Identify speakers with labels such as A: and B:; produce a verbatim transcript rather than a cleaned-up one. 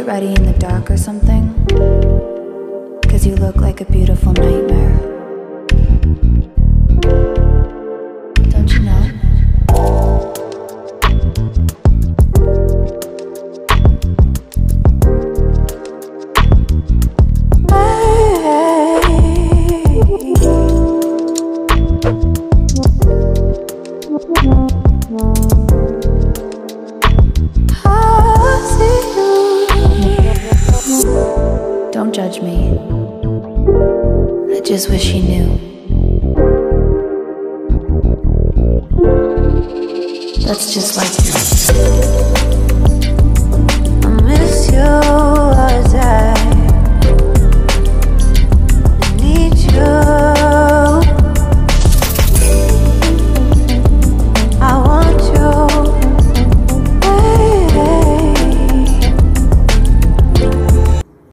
A: get ready in the dark or something? Cause you look like a beautiful nightmare. Don't you know? Don't judge me. I just wish he knew. That's just like you.